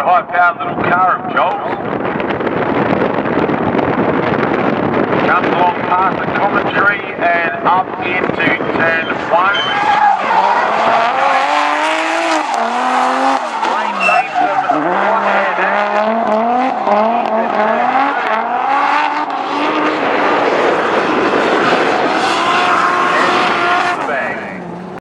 high-powered little car of Joel's. Comes along past the commentary and up into turn 1. Lane some one-hand action.